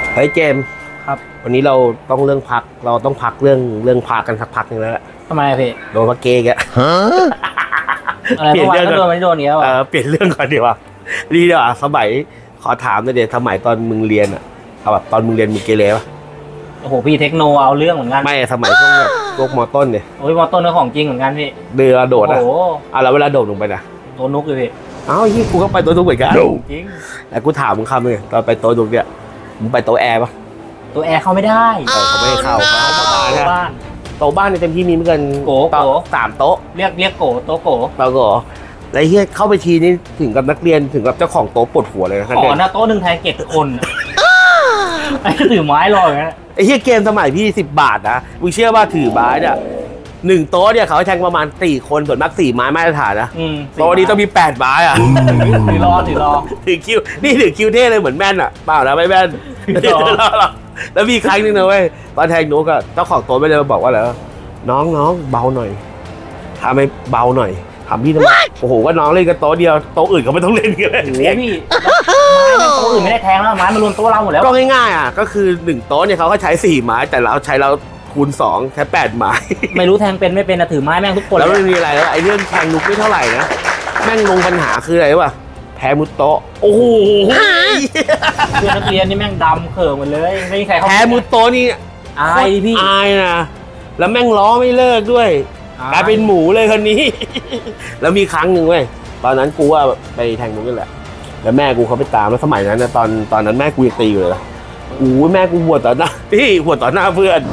เฮ้ยเจมส์ครับวันนี้เราต้องเรื่องพักเราต้องพักเรื่องพักกันสักพักนึงแล้วแหละทำไมพี่โดนมาเกย์แกเปลี่ยนเรื่องโดนไม่โดนเนี้ยเปลี่ยนเรื่องก่อนดีกว่าดีดีกว่าสมัยขอถามหน่อยเดี๋ยวสมัยตอนมึงเรียนอ่ะเอาแบบตอนมึงเรียนมึงเกเรป่ะโอ้โหพี่เทคโนเอาเรื่องเหมือนกันไม่สมัยช่วงแบบพวกมอต้นเนี่ยโอ้ยมอต้นก็ของจริงเหมือนกันพี่เรือโดดอ่ะแล้วเวลาโดดลงไปนะตัวนุกเลยพี่อ้าวยี่กูก็ไปตัวนุกเหมือนกันจริงแต่กูถามมึงคำนึงตอนไปโต๊ะนุกเนี่ยมึงไปโต๊ะแอร์ป่ะตัวแอร์เข้าไม่ได้เขาไม่ให้เข้าบ้านโต๊ะบ้านในเต็มที่มีเหมือนกันโก 3 โต๊ะเรียกโกโต๊ะโกเราก็ไอ้เฮียเข้าไปทีนี้ถึงกับนักเรียนถึงกับเจ้าของโต๊ะปวดหัวเลยนะขอนะโต๊ะหนึ่งแทน7 คนไอ้ถือไม้รออย่างนั้นไอ้เฮียเกมสมัยพี่10 บาทนะมึงเชื่อว่าถือไม้เนี่ย1 โต๊ะเนี่ยเขาแทงประมาณ4 คนส่วนมาก4 ไม้มาตรฐานนะโต๊ะนี้ต้องมี8 ไม้อ่ะถือคิวนี่ถือคิวเท่เลยเหมือนแม่นอ่ะเปล่านะไม่แม่นแล้วมีครั้งนึงนะเว้ยตอนแทงนุกอะเจ้าของโต๊ะไม่ได้มาบอกว่าอะไรน้องเบาหน่อยทำให้เบาหน่อยทำพี่ทำไมโอ้โหก็น้องเล่นกันโต๊ะเดียวโต๊ะอื่นเขาไม่ต้องเล่นกันเลยโอ้พี่โต๊ะอื่นไม่ได้แทงแล้วไม้มารวมโต๊ะเราหมดแล้วก็ง่ายๆอ่ะก็คือ1 โต๊ะเนี่ยเขาก็ใช้4 ไม้แต่เราใช้เราคูณ2ใช้8 ไม้ไม่รู้แทงเป็นไม่เป็นนะถือไม้แม่งทุกคนแล้วไม่มีอะไรแล้วไอ้เรื่องแทงนุกไม่เท่าไหร่นะแม่งลงปัญหาคืออะไรวะแพ้มุดโต๊ะโอ้โหเพื่อนนักเรียนนี่แม่งดำเขิมหมดเลยไม่มีใครเขาแพ้มุดโต๊ะนี่อายพี่อายนะแล้วแม่งล้อไม่เลิกด้วยกลายเป็นหมูเลยคนนี้แล้วมีครั้งหนึ่งเว้ยตอนนั้นกูว่าไปแทงมุกนี่แหละแล้วแม่กูเขาไปตามแล้วสมัยนั้นนะตอนนั้นแม่กูยังตีอยู่เลยโอ้แม่กูหัวต่อหน้าหัวต่อหน้าเพื่อน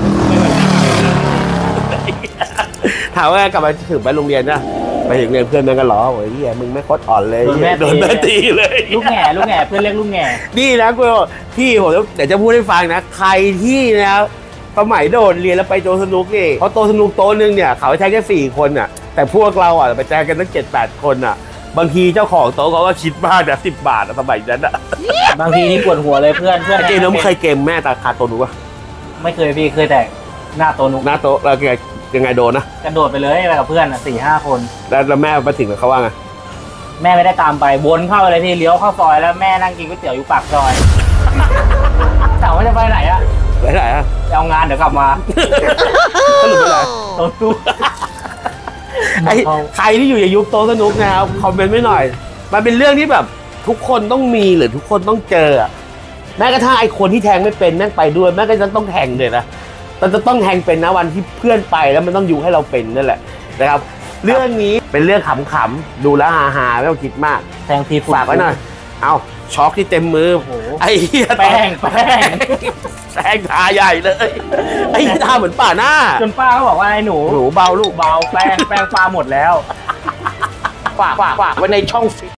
ถามว่ากลับมาถึงไปโรงเรียนนะไปถึงเรียนเพื่อนแม่ก็ล้อโอ้ยพี่มึงไม่โคตรอ่อนเลยโดนแม่ตีเลยลูกแง่เพื่อนเรียกลูกแง่นี่นะกูพี่ผมเดี๋ยวจะพูดให้ฟังนะใครที่นะสมัยโดดเรียนแล้วไปโต๊ะสนุกนี่เพราะโต๊ะสนุกโต๊ะนึงเนี่ยเขาใช้แค่4 คนอ่ะแต่พวกเราอ่ะไปแจกกันตั้ง7-8 คนอ่ะบางทีเจ้าของโต๊ะเขาก็คิดมากนะ10 บาทสมัยนั้นอ่ะบางทีนี่ปวดหัวเลยเพื่อนเกมน้ำเคยเกมแม่ตาขาดโต๊ะนุกป่ะไม่เคยพี่เคยแต่หน้าโต๊ะนุกหน้าโต๊ะแล้วยังไงโดนนะกระโดดไปเลยไปกับเพื่อน4-5 คนแล้วแม่มาถึงเขาว่าไงแม่ไม่ได้ตามไปวนเข้าไปเลยพี่เลี้ยวเข้าซอยแล้วแม่นั่งกินก๋วยเตี๋ยวอยู่ปากซอยถามว่าจะไปไหนอะไปไหนอะเอางานเดี๋ยวกลับมาสรุปไปไหนโต๊ะนุกใครที่อยู่ในยุคโต๊ะสนุกนะครับคอมเมนต์ไม่หน่อยมันเป็นเรื่องที่แบบทุกคนต้องมีหรือทุกคนต้องเจอแม้กระทั่งไอ้คนที่แทงไม่เป็นแม่งไปด้วยแม่ก็จะต้องแทงเลยนะมันจะต้องแทงเป็นนะวันที่เพื่อนไปแล้วมันต้องยุให้เราเป็นนั่นแหละนะครับเรื่องนี้เป็นเรื่องขำๆดูแล้วฮาๆไม่ต้องคิดมากแทงทีฝากไว้หน่อยเอาช็อกที่เต็มมือไอ้เหี้ยแป้งทาใหญ่เลยไอ้ทาเหมือนป่าหน้าจนป้าเขาบอกว่าไอ้หนูเบาลูกเบาแป้งปลาหมดแล้วฝากไว้ในช่อง